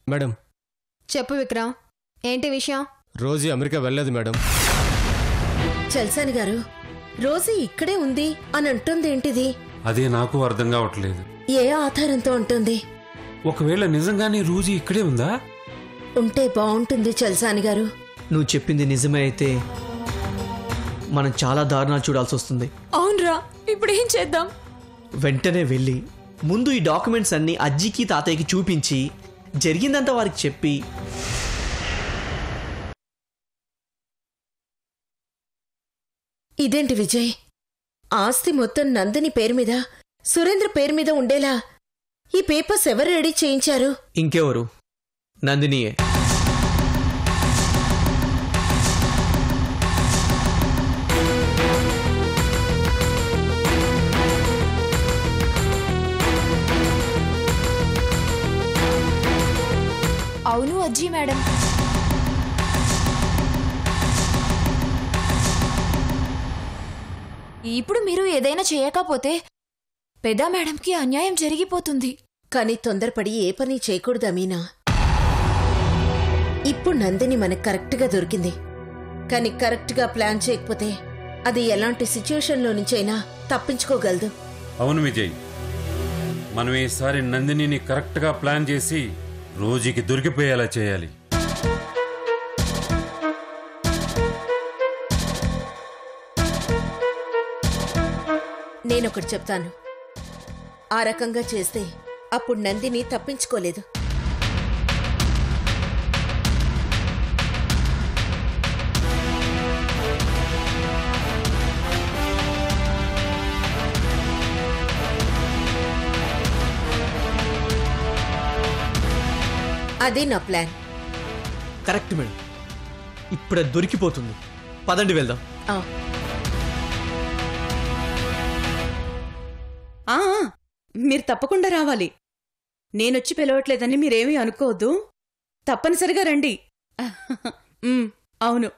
Madam చెప్పు విక్రమ్, ఏంటి విషయం? రోజీ అమెరికా వెళ్ళలేదు మేడం. చల్సాని గారు, రోజీ ఇక్కడే ఉంది అని అంటుందేంటిది? అదే నాకు అర్థం కావట్లేదు. ఏ ఆధారంతో ఉంటుంది? ఒకవేళ నిజంగానే రోజీ ఇక్కడే ఉందా? ఉంటే బాగుంటుంది చల్సాని గారు. నువ్వు చెప్పింది నిజమే అయితే మనం చాలా దారుణాలు చూడాల్సి వస్తుంది. అవునరా, ఇప్పుడు ఏం చేద్దాం? వెంటనే వెళ్ళి ముందు ఈ డాక్యుమెంట్స్ అన్ని అజ్జికి తాతయ్యకి చూపించి జరిగిందంతా వారికి చెప్పి ఇదేంటి విజయ్, ఆస్తి మొత్తం నందిని పేరు మీద, సురేంద్ర పేరు మీద ఉండేలా ఈ పేపర్స్ ఎవరు రెడీ చేయించారు? ఇంకెవరు? నందినియే. అవును అజ్జీ మేడం. ఇప్పుడు మీరు ఏదైనా చేయకపోతే పెద్ద మేడంకి అన్యాయం జరిగిపోతుంది. కానీ తొందరపడి ఏ పని చేయకూడదా మీనా? ఇప్పుడు నందిని మనకు కరెక్ట్గా దొరికింది, కానీ కరెక్ట్గా ప్లాన్ చేయకపోతే అది ఎలాంటి సిచ్యువేషన్లో నుంచైనా తప్పించుకోగలదు. అవును విజయ్, మనం ఈసారి నందినిని కరెక్ట్గా ప్లాన్ చేసి రోజీకి దొరికిపోయేలా చేయాలి. నేనొకటి చెప్తాను, ఆ రకంగా చేస్తే అప్పుడు నందిని తప్పించుకోలేదు. అదే నా ప్లాన్. కరెక్ట్ మేడం, ఇప్పుడే దొరికిపోతుంది. పదండి వెళ్దాం. మీరు తప్పకుండా రావాలి. నేనొచ్చి పిలవట్లేదని మీరేమీ అనుకోవద్దు, తప్పనిసరిగా రండి. అవును.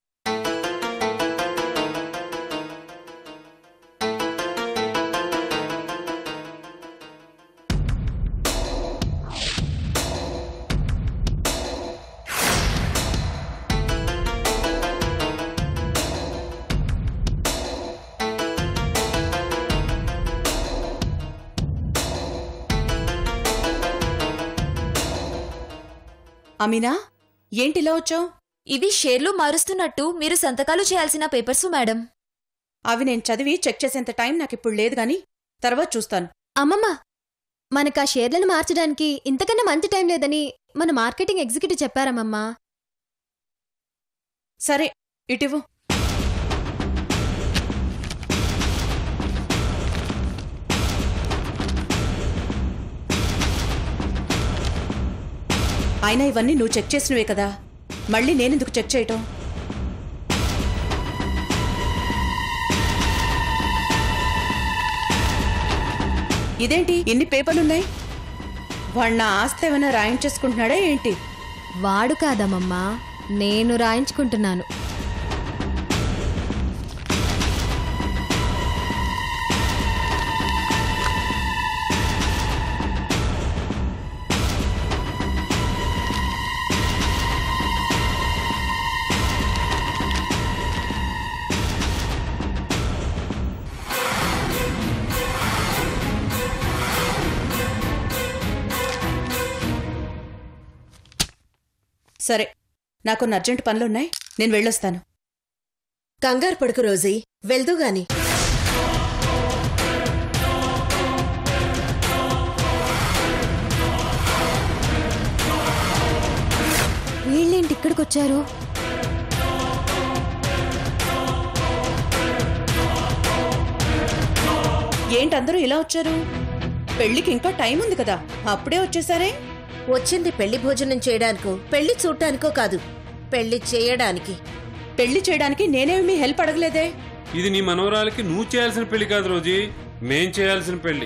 అమీనా, ఏంటిలా వచ్చావు? ఇవి షేర్లు మారుస్తున్నట్టు మీరు సంతకాలు చేయాల్సిన పేపర్సు మేడం. అవి నేను చదివి చెక్ చేసేంత టైం నాకిప్పుడు లేదు గాని తర్వాత చూస్తాను. అమ్మమ్మ, మనకు ఆ షేర్లను మార్చడానికి ఇంతకన్నా మంచి టైం లేదని మన మార్కెటింగ్ ఎగ్జిక్యూటివ్ చెప్పారమ్మమ్మా. సరే, ఇటివ్వు. అయినా ఇవన్నీ నువ్వు చెక్ చేసినవే కదా, మళ్ళీ నేనెందుకు చెక్ చేయటం? ఇదేంటి ఇన్ని పేపర్లున్నాయి? వాడు నా ఆస్తి ఏమైనా రాయించేసుకుంటున్నాడా ఏంటి? వాడు కాదమ్మమ్మా, నేను రాయించుకుంటున్నాను. సరే, నాకొన్ని అర్జెంట్ పనులున్నాయి, నేను వెళ్ళొస్తాను. కంగారు పడుకు రోజీ, వెళ్దూగాని. వీళ్ళేంటి ఇక్కడికొచ్చారు? ఏంటందరూ ఇలా వచ్చారు? పెళ్లికి ఇంకా టైం ఉంది కదా, అప్పుడే వచ్చేసారే? వచ్చింది పెళ్లి భోజనం చేయడానికో పెళ్లి చూడటానికో కాదు, పెళ్లి చేయడానికి. పెళ్లి చేయడానికి నేనేమి మీ హెల్ప్ అడగలేదే. ఇది నీ మనవరాలకి నువ్వు చేయాల్సిన పెళ్లి కాదు రోజీ, మేం చేయాల్సిన పెళ్లి.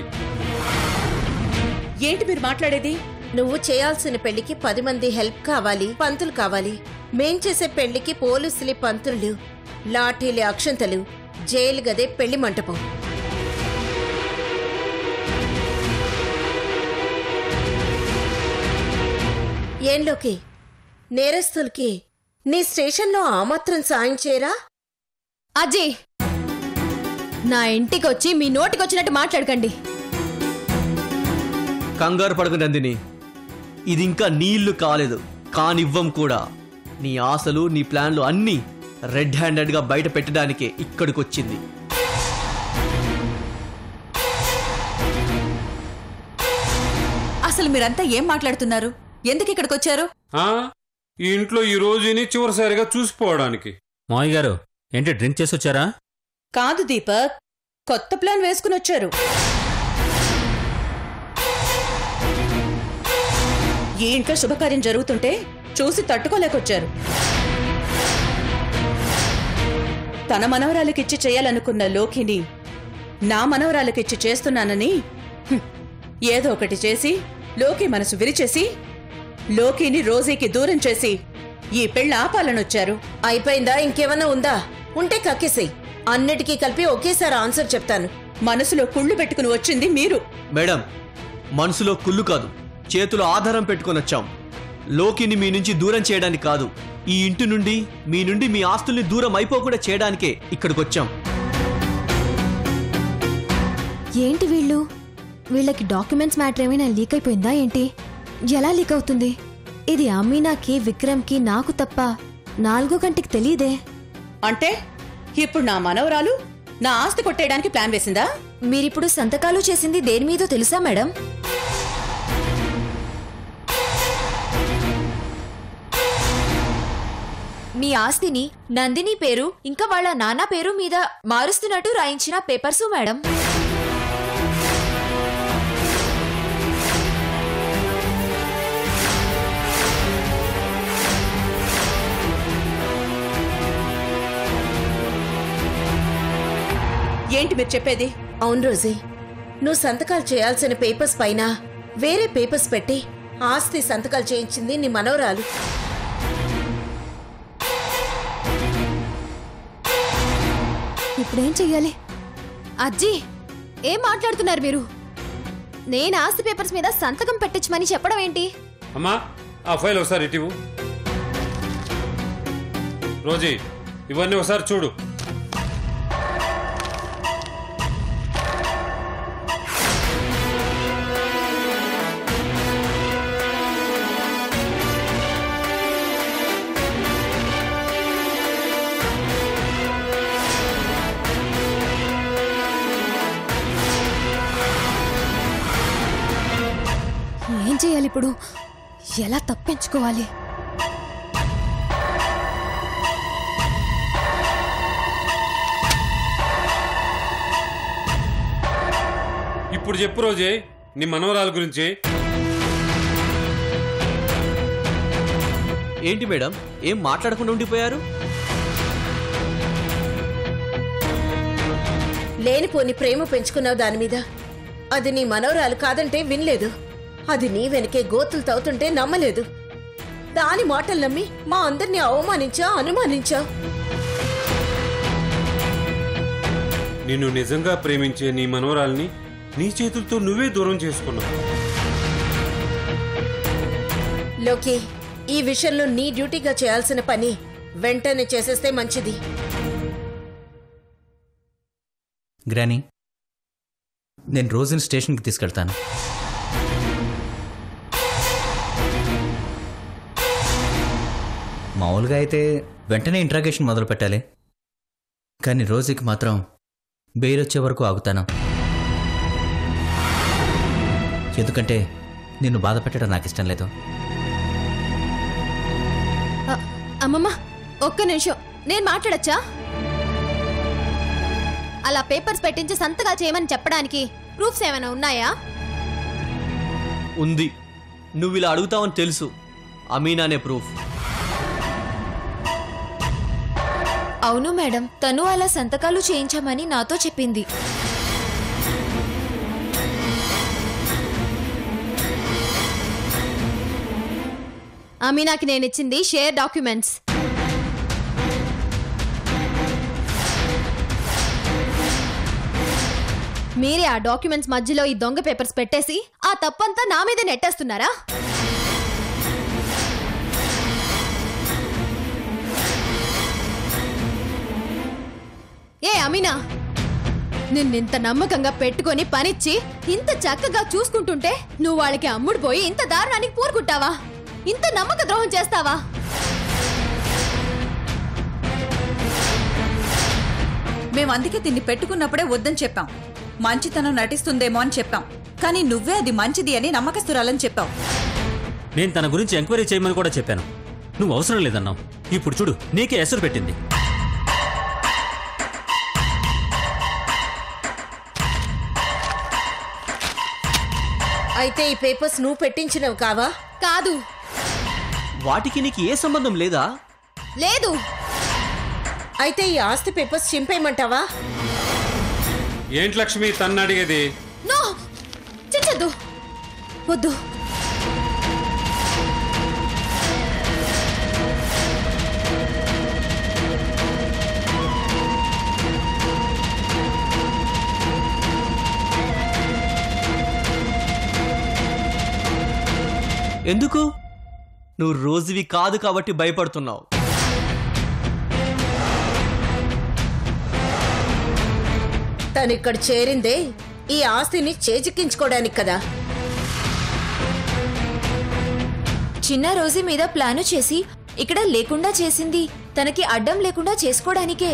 ఏంటి మీరు మాట్లాడేది? నువ్వు చేయాల్సిన పెళ్లికి 10 మంది హెల్ప్ కావాలి, పంతులు కావాలి. మేం చేసే పెళ్లికి పోలీసులు, పంతులు, లాఠీలు, అక్షంతలు, జైలు గదే పెళ్లి మంటపం. ఏంలోకి నేరస్తులకి నీ స్టేషన్లో ఆ మాత్రం సాయం చేయరా? అజయ్, నా ఇంటికొచ్చి మీ నోటికొచ్చినట్టు మాట్లాడకండి. కంగారు పడకు నందిని, ఇది ఇంకా నీ ఇల్లు కాలేదు, కానివ్వం కూడా. నీ ఆశలు నీ ప్లాన్లు అన్నీ రెడ్ హ్యాండెడ్గా బయట పెట్టడానికే ఇక్కడికొచ్చింది. అసలు మీరంతా ఏం మాట్లాడుతున్నారు? ఎందుకు ఇక్కడికి వచ్చారు? ఈ ఇంట్లో ఈ రోజుని చివరిసారిగా చూసిపోవడానికి. మావయ్య గారు ఏంటి డ్రింక్ చేసి వచ్చారా? కాదు దీపక్, కొత్త ప్లాన్ వేసుకుని వచ్చారు. ఈ ఇంట్లో శుభకార్యం జరుగుతుంటే చూసి తట్టుకోలేకొచ్చారు. తన మనవరాలకిచ్చి చేయాలనుకున్న లోకిని నా మనవరాలకిచ్చి చేస్తున్నానని ఏదో ఒకటి చేసి లోకి మనసు విరిచేసి లోకిని రోజీకి దూరం చేసి ఈ పెళ్లి ఆపాలనొచ్చారు. అయిపోయిందా? ఇంకేమన్నా ఉందా? ఉంటే కక్కేసేయ్. అన్నిటికీ కలిపి ఒకేసారి ఆన్సర్ చెప్తాను. మనసులో కుళ్ళు పెట్టుకుని వచ్చింది మీరు. మేడం, మనసులో కుళ్ళు కాదు, చేతులు ఆధారం పెట్టుకొని వచ్చాం. లోకిని మీ నుంచి దూరం చేయడానికి కాదు, ఈ ఇంటి నుండి మీ ఆస్తుల్ని దూరం అయిపోకుండా చేయడానికే ఇక్కడికి వచ్చాం. ఏంటి వీళ్ళకి డాక్యుమెంట్స్ మ్యాటర్ ఏమైనా లీక్ అయిపోయిందా ఏంటి? ఎలా లీక్ అవుతుంది? ఇది అమీనాకి, విక్రమ్కి, నాకు తప్ప నాలుగో కంటికి తెలియదే. అంటే ఇప్పుడు నా మనవరాలు నా ఆస్తి కొట్టేయడానికి ప్లాన్ వేసిందా? మీరిప్పుడు సంతకాలు చేసింది దేని మీదో తెలుసా మేడం? మీ ఆస్తిని నందిని పేరు ఇంకా వాళ్ళ నాన్న పేరు మీద మారుస్తున్నట్టు రాయించిన పేపర్సు మేడం. ఏంటి మీరు చెప్పేది? అవును రోజీ, నువ్వు సంతకాలు చేయాల్సిన పేపర్స్ పైన వేరే పేపర్స్ పెట్టి ఆస్తి సంతకాలు చేయించింది నీ మనవరాలు. ఇప్పుడేం చెయ్యాలి? అజ్జీ, ఏం మాట్లాడుతున్నారు మీరు? నేను ఆస్తి పేపర్స్ మీద సంతకం పెట్టించమని చెప్పడం ఏంటి? అమ్మా, ఆ ఫైల్ ఒకసారి ఇటివు. రోజీ, ఇవన్నీ ఒకసారి చూడు. ఏం చేయాలి ఇప్పుడు? ఎలా తప్పించుకోవాలి? ఇప్పుడు చెప్పు రోజే, నీ మనవరాల గురించి. ఏంటి మేడం, ఏం మాట్లాడకుండా ఉండిపోయారు? లేనిపోని ప్రేమ పెంచుకున్నావు దాని మీద. అది నీ మనవరాలు కాదంటే వినలేదు. అది నీ వెనకే గోతులు తవ్వుతుంటే నమ్మలేదు. దాని మాటలు నమ్మి మా అందరినీ అనుమానించా. నిన్ను నిజంగా ప్రేమించే నీ మనవరాల్ని నీ చేతులతో నువ్వే దూరం చేసుకున్నావు. లోకి, ఈ విషయంలో నీ డ్యూటీగా చేయాల్సిన పని వెంటనే చేసేస్తే మంచిది. గ్రానీ, నేను రోజుని స్టేషన్కి తీసుకెళ్తాను. మామూలుగా అయితే వెంటనే ఇంట్రాగేషన్ మొదలు పెట్టాలి, కానీ రోజుకి మాత్రం బెయిల్ వచ్చే వరకు ఆగుతాను. ఎందుకంటే నిన్ను బాధ పెట్టడం నాకు ఇష్టం లేదు. అమ్మమ్మ, ఒక్క నిమిషం, నేను మాట్లాడచ్చా? అలా పేపర్స్ పెట్టించి సంతగా చేయమని చెప్పడానికి ప్రూఫ్స్ ఏమైనా ఉన్నాయా? ఉంది. నువ్వు ఇలా అడుగుతావని తెలుసు. అమీనానే ప్రూఫ్. అవును మేడం, తను అలా సంతకాలు చేయించమని నాతో చెప్పింది. అమీనాకి నేనిచ్చింది షేర్ డాక్యుమెంట్స్. మీరే ఆ డాక్యుమెంట్స్ మధ్యలో ఈ దొంగ పేపర్స్ పెట్టేసి ఆ తప్పంతా నా మీద నెట్టేస్తున్నారా? అమీనా, నిన్నింత నమ్మకంగా పెట్టుకొని పనిచ్చి ఇంత చక్కగా చూసుకుంటుంటే నువ్వు వాళ్ళకి అమ్ముడు పోయి ఇంత దారుణానికి పూరుకుంటావా? ఇంత నమ్మక ద్రోహం చేస్తావా? మేము అందుకే తిన్ని పెట్టుకున్నప్పుడే వద్దని చెప్పాం. మంచితనం నటిస్తుందేమో అని చెప్పాం. కానీ నువ్వే అది మంచిది అని నమ్మకస్తురాలని చెప్పావు. నేను తన గురించి ఎంక్వైరీ చేయమని కూడా చెప్పాను. నువ్వు అవసరం లేదన్నావు. ఇప్పుడు చూడు, నీకే ఎసరు పెట్టింది. అయితే ఈ పేపర్స్ నువ్వు పెట్టించినవి కావా? కాదు. వాటికి నీకు ఏ సంబంధం లేదా? లేదు. అయితే ఈ ఆస్తి పేపర్స్ చింపేయమంటావా? ఏంటి లక్ష్మి తన్ను అడిగేది? నో, చించద్దు, వద్దు. ఎందుకు? నువ్వు రోజువి కాదు కాబట్టి భయపడుతున్నావు. తనిక్కడ చేరిందే ఈ ఆస్తిని చేజిక్కించుకోవడానికి కదా. చిన్న రోజు మీద ప్లాను చేసి ఇక్కడ లేకుండా చేసింది తనకి అడ్డం లేకుండా చేసుకోవడానికే.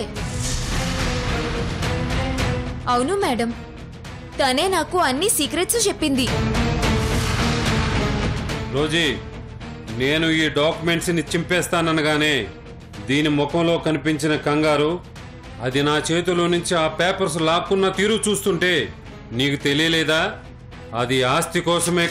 అవును మేడం, తనే నాకు అన్ని సీక్రెట్స్ చెప్పింది. రోజీ, నేను ఈ డాక్యుమెంట్స్ని చింపేస్తాననగానే దీని ముఖంలో కనిపించిన కంగారు, అది నా చేతిలో నుంచి ఆ పేపర్స్ లాక్కున్న తీరు చూస్తుంటే నీకు తెలియలేదా? అది ఆస్తి కోసమే.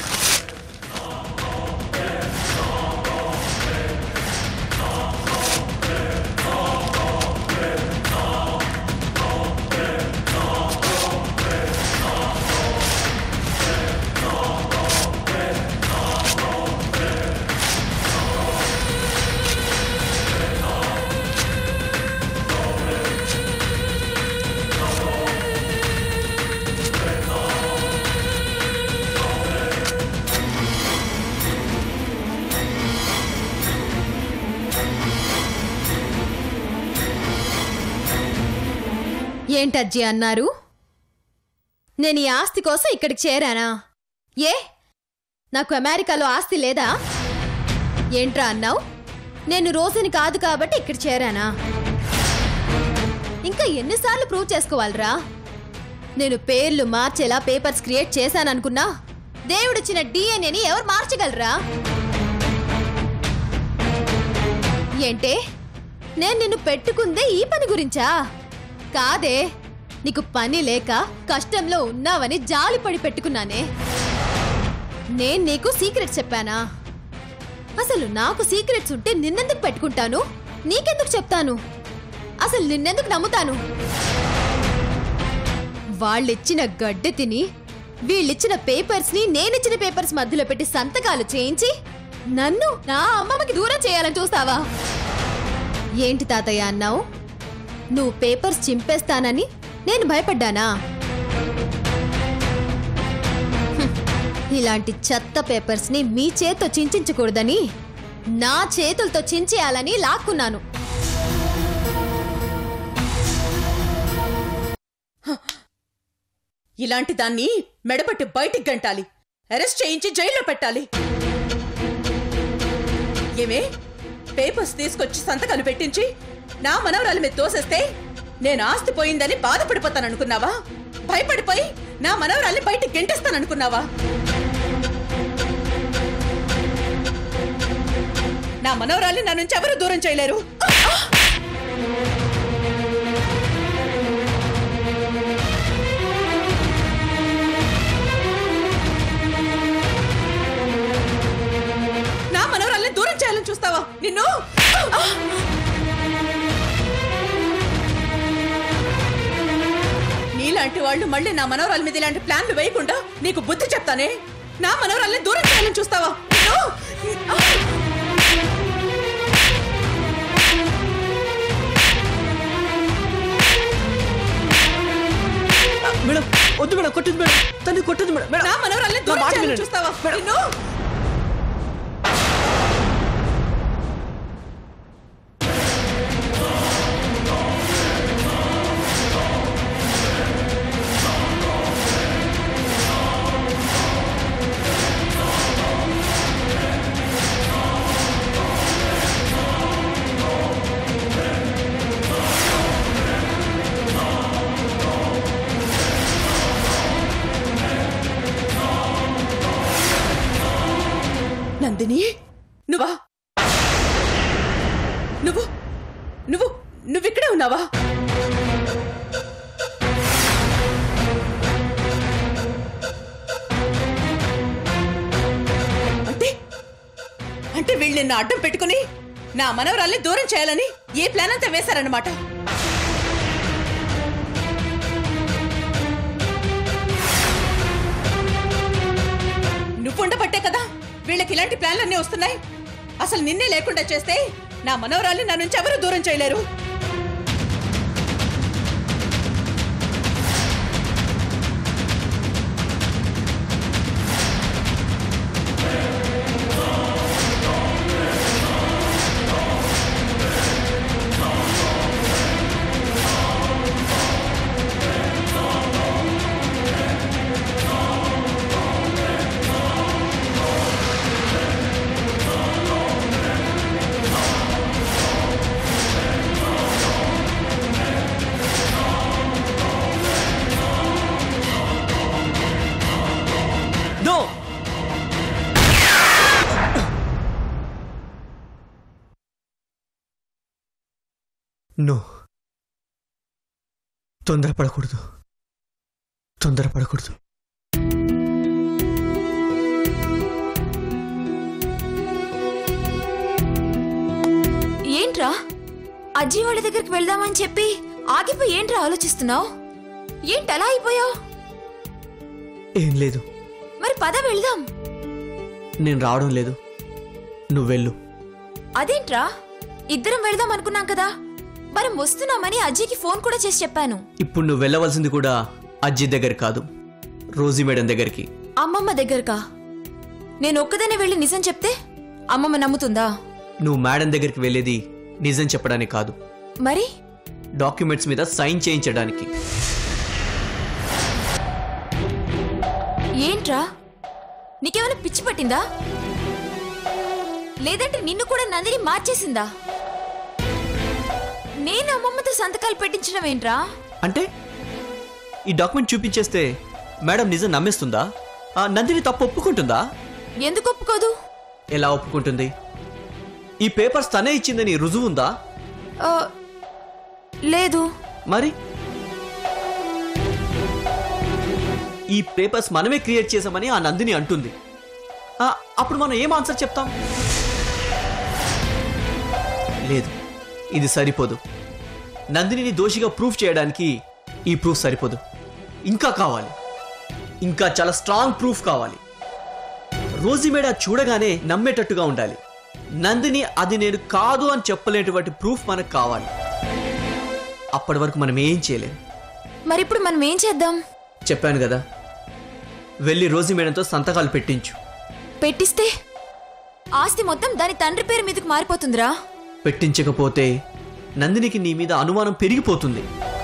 ఏంటజ్జి అన్నారు? నేను ఈ ఆస్తి కోసం ఇక్కడికి చేరానా? ఏ, నాకు అమెరికాలో ఆస్తి లేదా? ఏంట్రా అన్నావు? నేను రోజుని కాదు కాబట్టి ఇక్కడ చేరానా? ఇంకా ఎన్నిసార్లు ప్రూవ్ చేసుకోవాలరా? నేను పేర్లు మార్చేలా పేపర్స్ క్రియేట్ చేశాననుకున్నా దేవుడిచ్చిన డిఎన్ఏని ఎవరు మార్చగలరా? ఏంటే, నేను నిన్ను పెట్టుకుందే ఈ పని గురించా? కాదే, నీకు పని లేక కష్టంలో ఉన్నావని జాలిపడి పెట్టుకున్నానే. నేను నీకు సీక్రెట్స్ చెప్పానా? అసలు నాకు సీక్రెట్స్ ఉంటే నిన్నెందుకు పెట్టుకుంటాను? నీకెందుకు చెప్తాను? అసలు నిన్నెందుకు నమ్ముతాను? వాళ్ళిచ్చిన గడ్డి తిని వీళ్ళిచ్చిన పేపర్స్ ని నేనిచ్చిన పేపర్స్ మధ్యలో పెట్టి సంతకాలు చేయించి నన్ను నా అమ్మమ్మకి దూరం చేయాలని చూస్తావా? ఏంటి తాతయ్య అన్నావు? నువ్వు పేపర్స్ చింపేస్తానని నేను భయపడ్డానా? ఇలాంటి చెత్త పేపర్స్ ని మీ చేత్తో చించకూడదని నా చేతులతో చించేయాలని లాక్కున్నాను. ఇలాంటి దాన్ని మెడబట్టి బయటికి గంటాలి, అరెస్ట్ చేయించి జైల్లో పెట్టాలి. ఏమే, పేపర్స్ తీసుకొచ్చి సంతకాలు పెట్టించి నా మనవరాల మీద తోసేస్తే నేను ఆస్తి పోయిందని బాధపడిపోతాననుకున్నావా? భయపడిపోయి నా మనవరాల్ని బయటికి గెంటేస్తాననుకున్నావా? నా మనవరాల్ని నా నుంచి ఎవరు దూరం చేయలేరు. నా మనవరాల్ని దూరం చేయాలని చూస్తావా? నిన్ను నీలాంటి వాళ్ళు మళ్ళీ నా మనవరాల మీద ఇలాంటి ప్లాన్లు వేయకుండా నీకు బుద్ధి చెప్తానే. నా మనవరాల్ని దూరం చేయాలని చూస్తావా? మేడం వద్దు మేడం, కొట్టదు మేడం, తన్ని కొట్టదు మేడం. నా మనవరాల్ని దూరం చేయాలని చూస్తావా? నిన్ను నువ్వా? నువ్వు నువ్వు నువ్విక్కడే ఉన్నావా? అంటే వీళ్ళు నిన్ను అడ్డం పెట్టుకుని నా మనవరాల్ని దూరం చేయాలని ఏ ప్లాన్ అంతా వేశారన్నమాట. నువ్వు ఉండబట్టే కదా వీళ్ళకి ఇలాంటి ప్లాన్లన్నీ వస్తున్నాయి. అసలు నిన్నే లేకుండా చేస్తే నా మనవరాల్ని నా నుంచి ఎవరు దూరం చేయలేరు. నో, తొందరపడకూడదు. ఏంట్రా అజ్జి వాళ్ళ దగ్గరికి వెళ్దామని చెప్పి ఆగిపోయి ఏంట్రా ఆలోచిస్తున్నావు? ఏంటి అలా అయిపోయావు? ఏం లేదు. మరి పద వెళ్దాం. నేను రావడం లేదు, నువ్వు వెళ్ళు. అదేంట్రా, ఇద్దరం వెళ్దాం అనుకున్నాం కదా. మనం వస్తున్నామని అజ్జికి ఫోన్ కూడా చేసి చెప్పాను. ఇప్పుడు నువ్వు వెళ్ళవలసింది కూడా అజ్జి దగ్గర కాదు, రోజీ మేడం దగ్గరికి. అమ్మమ్మ దగ్గరకా? నేను ఒక్కదానే వెళ్ళి నిజం చెప్తే అమ్మమ్మ నమ్ముతుందా? నువ్వు మేడం దగ్గరికి వెళ్ళేది నిజం చెప్పడానికి కాదు, మరి డాక్యుమెంట్స్ మీద సైన్ చేయించడానికి. ఏంట్రా, నీకేమైనా పిచ్చి పట్టిందా? లేదంటే నిన్ను కూడా నందిని మార్చేసిందా? నేను అమ్మమ్మతో సంతకాలు పెట్టించడం ఏంట్రా? అంటే ఈ డాక్యుమెంట్ చూపించేస్తే మేడం నిజం నమ్మేస్తుందా? నందిని తప్పు ఒప్పుకుంటుందా? ఎందుకు ఒప్పుకోదు? ఎలా ఒప్పుకుంటుంది? ఈ పేపర్స్ తనే ఇచ్చిందని రుజువు ఉందా? లేదు. మరి ఈ పేపర్స్ మనమే క్రియేట్ చేసామని ఆ నందిని అంటుంది. అప్పుడు మనం ఏం ఆన్సర్ చెప్తాం? లేదు, ఇది సరిపోదు. నందినిని దోషిగా ప్రూఫ్ చేయడానికి ఈ ప్రూఫ్ సరిపోదు, ఇంకా కావాలి. ఇంకా చాలా స్ట్రాంగ్ ప్రూఫ్ కావాలి. రోజీ మేడ చూడగానే నమ్మేటట్టుగా ఉండాలి. నందిని అది నేను కాదు అని చెప్పలేటువంటి ప్రూఫ్ మనకు కావాలి. అప్పటి వరకు మనం ఏం చేయలేం. మరి ఇప్పుడు మనం ఏం చేద్దాం? చెప్పాను కదా, వెళ్ళి రోజీ మేడంతో సంతకాలు పెట్టించు. పెట్టిస్తే ఆస్తి మొత్తం దాని తండ్రి పేరు మీదకి మారిపోతుందిరా. పెట్టించకపోతే నందినికి నీ మీద అనుమానం పెరిగిపోతుంది.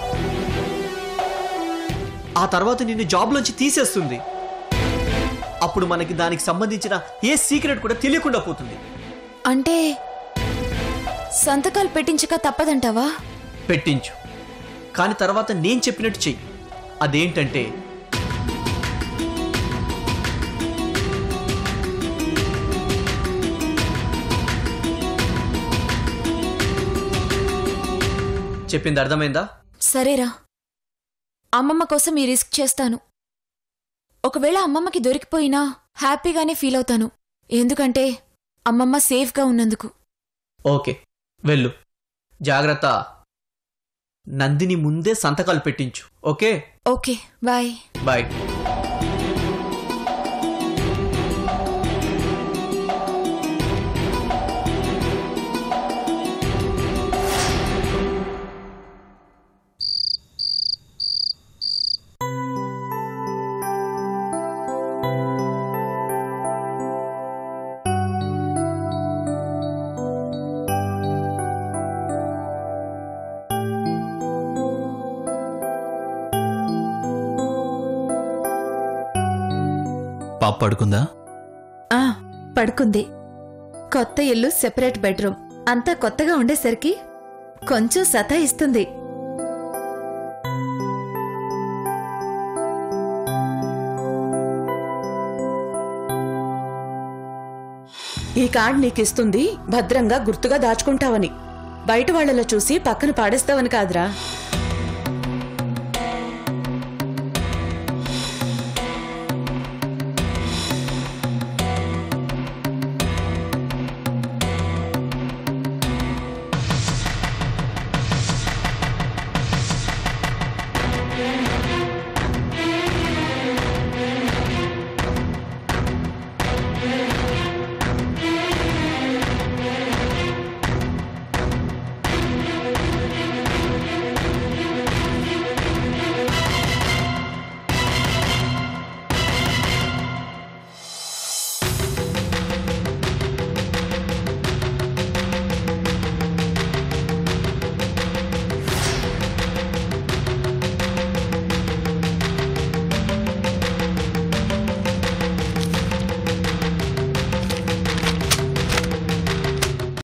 ఆ తర్వాత నిన్ను జాబ్లోంచి తీసేస్తుంది. అప్పుడు మనకి దానికి సంబంధించిన ఏ సీక్రెట్ కూడా తెలియకుండా పోతుంది. అంటే సంతకాలు పెట్టించక తప్పదంటావా? పెట్టించు, కానీ తర్వాత నేను చెప్పినట్టు చెయ్యి. అదేంటంటే చెప్పింది అర్థమైందా? సరేరా, అమ్మమ్మ కోసం ఈ రిస్క్ చేస్తాను. ఒకవేళ అమ్మమ్మకి దొరికిపోయినా హ్యాపీగానే ఫీల్ అవుతాను, ఎందుకంటే అమ్మమ్మ సేఫ్గా ఉన్నందుకు. ఓకే, వెళ్ళు. జాగ్రత్త. నందిని ముందే సంతకాలు పెట్టించు. ఓకే? Okay, bye. బాయ్. పాప పడుకుందా? పడుకుంది. కొత్త ఇల్లు, సెపరేట్ బెడ్రూమ్ అంతా కొత్తగా ఉండేసరికి కొంచెం సతాయిస్తుంది. ఈ కార్డ్ నీకిస్తుంది భద్రంగా గుర్తుగా దాచుకుంటావని, బయట వాళ్ళలో చూసి పక్కన పాడేస్తావని కాదురా.